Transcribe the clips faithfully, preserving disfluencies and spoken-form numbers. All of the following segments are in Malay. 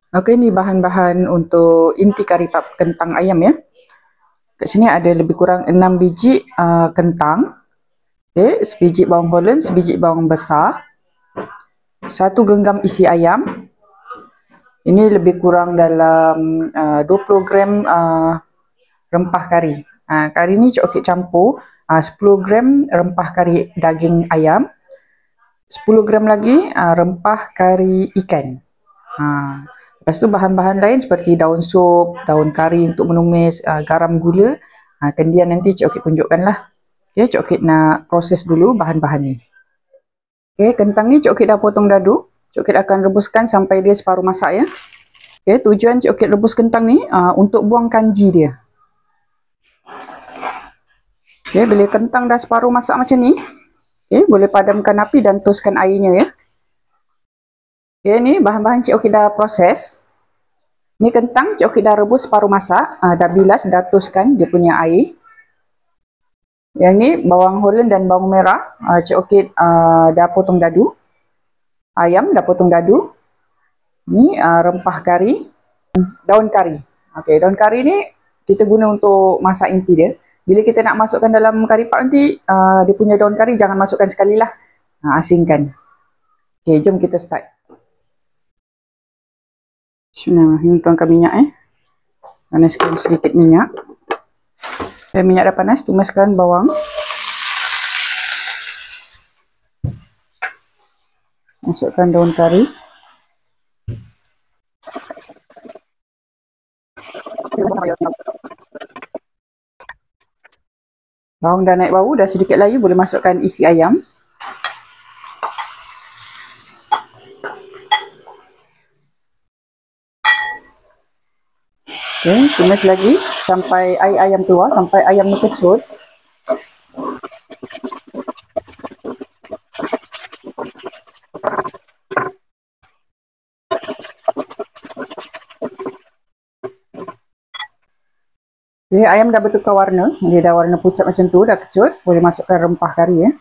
Okey, ni bahan-bahan untuk inti kari pap kentang ayam ya. Kat sini ada lebih kurang enam biji uh, kentang. Okey, sebiji bawang holland, sebiji bawang besar. Satu genggam isi ayam. Ini lebih kurang dalam uh, dua puluh gram uh, rempah kari. Uh, kari ni Cik Okey campur uh, sepuluh gram rempah kari daging ayam. sepuluh gram lagi uh, rempah kari ikan. Ha. Lepas tu bahan-bahan lain seperti daun sup, daun kari untuk menumis, uh, garam, gula. Ha, kemudian nanti Cik Okey tunjukkan lah. Okay, Cik Okey nak proses dulu bahan-bahan ni. Okay, kentang ni Cik Okey dah potong dadu. Cik Okey akan rebuskan sampai dia separuh masak ya. Okay, tujuan Cik Okey rebus kentang ni uh, untuk buang kanji dia. Okay, bila kentang dah separuh masak macam ni, okay, boleh padamkan api dan toskan airnya ya. Okay, ni bahan-bahan Cik Okey dah proses. Ni kentang Cik Okey dah rebus separuh masak, uh, dah bilas, dah toskan dia punya air. Yang ni bawang holland dan bawang merah, uh, Cik Okey uh, dah potong dadu. Ayam dah potong dadu. Ni uh, rempah kari, daun kari. Okey, daun kari ni kita guna untuk masak inti dia. Bila kita nak masukkan dalam kari pap nanti, uh, dia punya daun kari jangan masukkan sekali lah. Uh, asingkan. Okey, jom kita start. Bismillahirrahmanirrahim. Tuangkan minyak eh. Panaskan sedikit minyak. Dan minyak dah panas, tumiskan bawang. Masukkan daun kari. Bawang dah naik bau, dah sedikit layu, boleh masukkan isi ayam. Okey, tumis lagi sampai air ayam keluar, sampai ayam ni kecut. Okey, ayam dah bertukar warna, dia dah warna pucat macam tu, dah kecut, boleh masukkan rempah kari ya.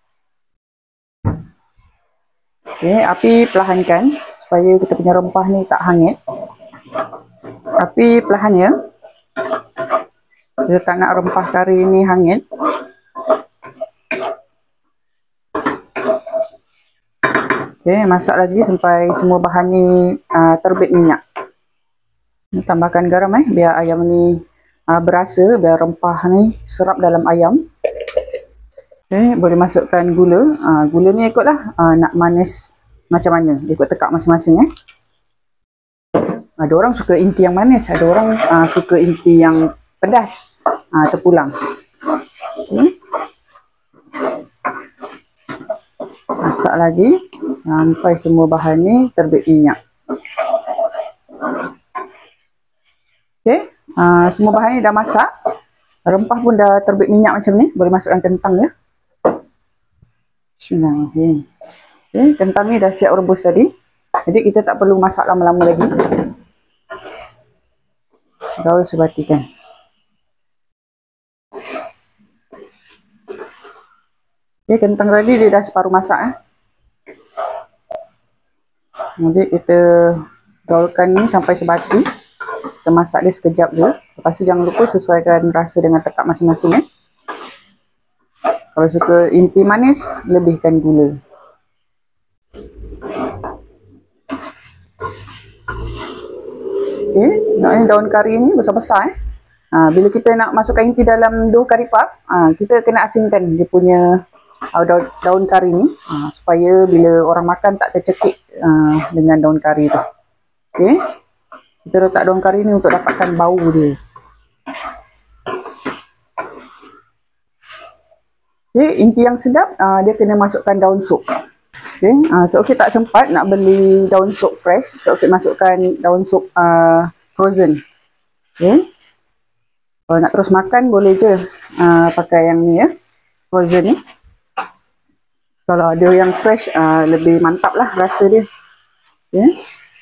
Okey, api perlahankan supaya kita punya rempah ni tak hangit. Api perlahan ya. Kita tak nak rempah kari ni hangit. Okey, masak lagi sampai semua bahan ni uh, terbit minyak. Tambahkan garam eh, biar ayam ni uh, berasa, biar rempah ni serap dalam ayam. Okey, boleh masukkan gula. Uh, gula ni ikutlah uh, nak manis macam mana, ikut tekak masing-masing eh. Ada orang suka inti yang manis, ada orang uh, suka inti yang pedas, uh, terpulang. Okay. Masak lagi sampai semua bahan ni terbit minyak. Okey, uh, semua bahan ni dah masak. Rempah pun dah terbit minyak macam ni, boleh masukkan kentang ya. Bismillahirrahmanirrahim. Okey, kentang ni dah siap rebus tadi. Jadi kita tak perlu masak lama-lama lagi. Gaul sebatikan. Okey, kentang tadi dia dah separuh masak eh. Jadi kita gaulkan ni sampai sebati. Kita masak dia sekejap je. Lepas tu jangan lupa sesuaikan rasa dengan tekak masing-masing eh. Kalau suka inti manis, lebihkan gula. Okey, nak daun kari ni besar-besar eh. Ha, bila kita nak masukkan inti dalam dough kari pap, ha, kita kena asingkan dia punya uh, daun, daun kari ni, ha, supaya bila orang makan tak tercekik uh, dengan daun kari tu. Okey, kita letak daun kari ni untuk dapatkan bau dia. Okey, inti yang sedap uh, dia kena masukkan daun sup. Okey, uh, Cik Okey tak sempat nak beli daun sup fresh, Cik Okey masukkan daun sup uh, frozen. Okey, kalau nak terus makan boleh je uh, pakai yang ni ya, frozen ni. Kalau ada yang fresh uh, lebih mantap lah rasa dia. Okey,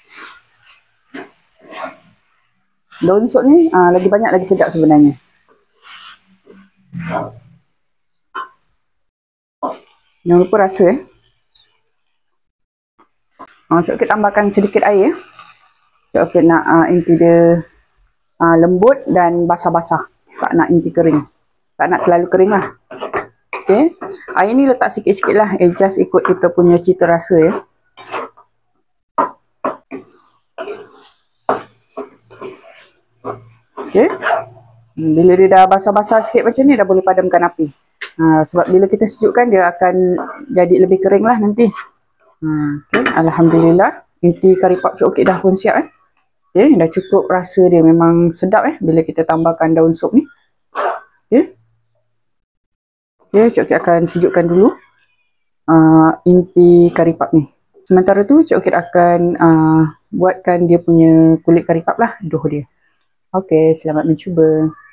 daun sup ni uh, lagi banyak lagi sedap sebenarnya. Jangan lupa rasa eh. Ha, Cik Okey tambahkan sedikit air. Cik Okey nak uh, inti dia uh, lembut dan basah-basah. Tak nak inti kering. Tak nak terlalu kering lah. Okey. Air ni letak sikit-sikit lah. Adjust ikut kita punya cita rasa ya. Okey. Bila dia dah basah-basah sikit macam ni, dah boleh padamkan api. Ha, sebab bila kita sejukkan, dia akan jadi lebih kering lah nanti. Ha, okay. Alhamdulillah. Inti kari pap Cik Okey dah pun siap eh. Okay. Dah cukup rasa dia. Memang sedap eh. Bila kita tambahkan daun sup ni. Okay. Okay. Cik Okey akan sejukkan dulu uh, inti kari pap ni. Sementara tu Cik Okey akan uh, buatkan dia punya kulit kari pap lah. Doh dia. Okey. Selamat mencuba.